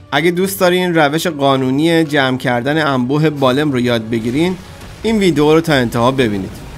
اگه دوست دارین روش قانونی جمع کردن انبوه بالم رو یاد بگیرین، این ویدیو رو تا انتها ببینید.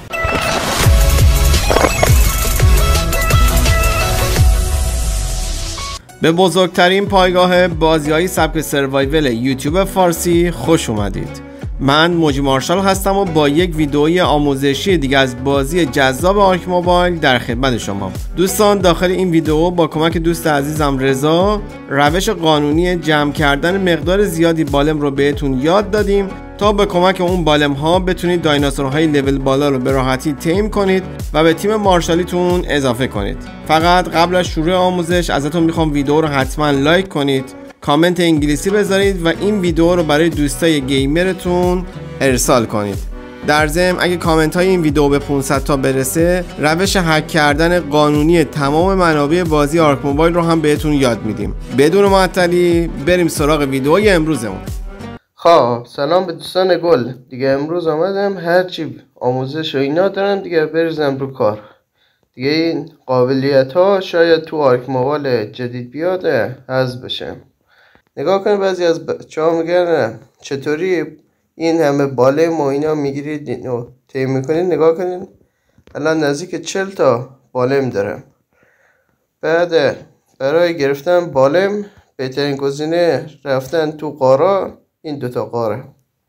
به بزرگترین پایگاه بازی‌های سبک سروایول یوتیوب فارسی خوش اومدید. من موجی مارشال هستم و با یک ویدئوی آموزشی دیگه از بازی جذاب آرک موبایل در خدمت شما. دوستان، داخل این ویدئو با کمک دوست عزیزم رضا روش قانونی جمع کردن مقدار زیادی بالم رو بهتون یاد دادیم تا به کمک اون بالم ها بتونید دایناسورهای لول بالا رو به راحتی تیم کنید و به تیم مارشالیتون اضافه کنید. فقط قبل از شروع آموزش ازتون میخوام ویدئو رو حتما لایک کنید، کامنت انگلیسی بذارید و این ویدیو رو برای دوستای گیمرتون ارسال کنید. در ضمن اگه کامنت های این ویدیو به 500 تا برسه، روش هک کردن قانونی تمام منابع بازی آرک موبایل رو هم بهتون یاد میدیم. بدون معطلی بریم سراغ ویدیوی امروزمون. خب سلام به دوستان گل. دیگه امروز آمدم هرچی آموزش و اینا دارم دیگه بریزم رو کار. دیگه این قابلیت ها شاید تو آرک موبایل جدید بیاد حذف بشه. نگاه کنید، بعضی از بچه‌ها میگن چطوری این همه بالم و اینا میگیرید و تیم میکنید. نگاه کنید الان نزدیک 40 تا بالم دارم. بعد برای گرفتن بالم بهترین گزینه رفتن تو قارا. این دوتا قاره،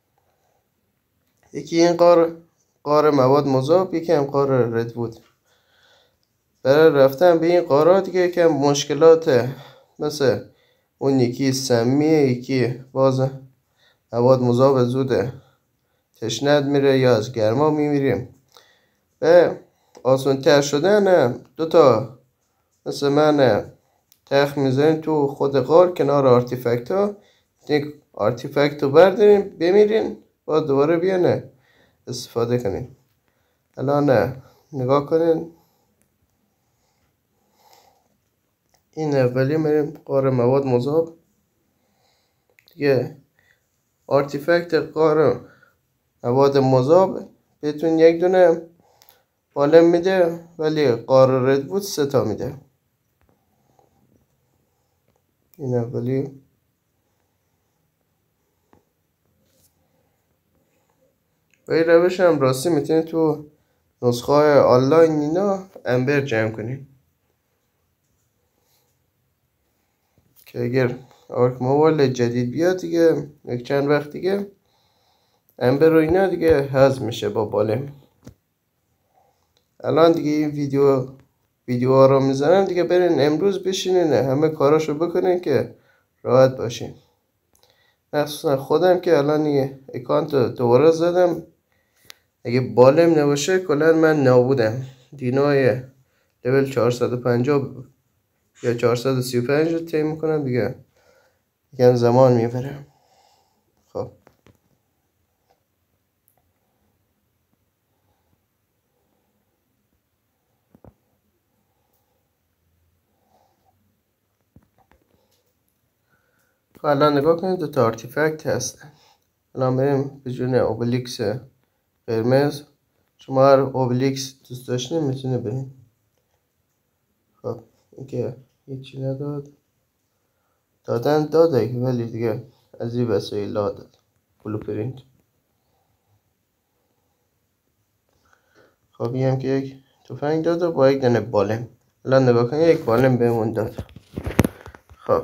یکی این قاره مواد مذاب، یکی هم قاره ردوود. برای رفتن به این قارا دیگه یکم مشکلات، مثل اون یکی سمیه، یکی باز مواد مذاب زوده تشنت میره یا از گرما میمیریم. و آسان تر شدن دوتا مثل من تخت میذارین تو خود غار کنار آرتیفکت ها. یک آرتیفکت رو بردارین بمیرین با دوباره بیان استفاده کنین. الان نگاه کنین، این اولی میریم غار مواد مذاب دیگه. آرتیفکت غار مواد مذاب بهتون یک دونه بالم میده، ولی غار ردوود 3 تا میده. این اولی. و این روش هم راستی میتونید تو نسخه های آنلاین اینا امبر جمع کنید که اگر آرک موبایل جدید بیاد دیگه یک چند وقت دیگه امبر و اینا دیگه حذف میشه با بالم. الان دیگه این ویدیو ها رو میزنم دیگه، برین امروز بشینین همه کاراشو بکنین که راحت باشین. مخصوصا خودم که الان یه اکانت دوباره زدم، اگه بالم نباشه کلا من نابودم. دینای لول 450 یا 435 رو تیم میکنم دیگه، یکم زمان میبرم. خب الان نگاه کنید دوتا آرتیفکت هست. الان بریم به جون اوبلیکس قرمز. شما هر اوبلیکس دوست داشتین میتونه بریم. خب این که هیچی نداد، داده ولی دیگه از این وسایل داد بلوپرینت. خب این هم که یک تفنگ داد و با یک دونه بالم. الان نگاه کنید یک بالم بهمون داد. خب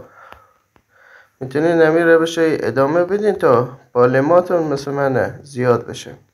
میتونین همین روش ادامه بدین تا بالماتون مثل من زیاد بشه.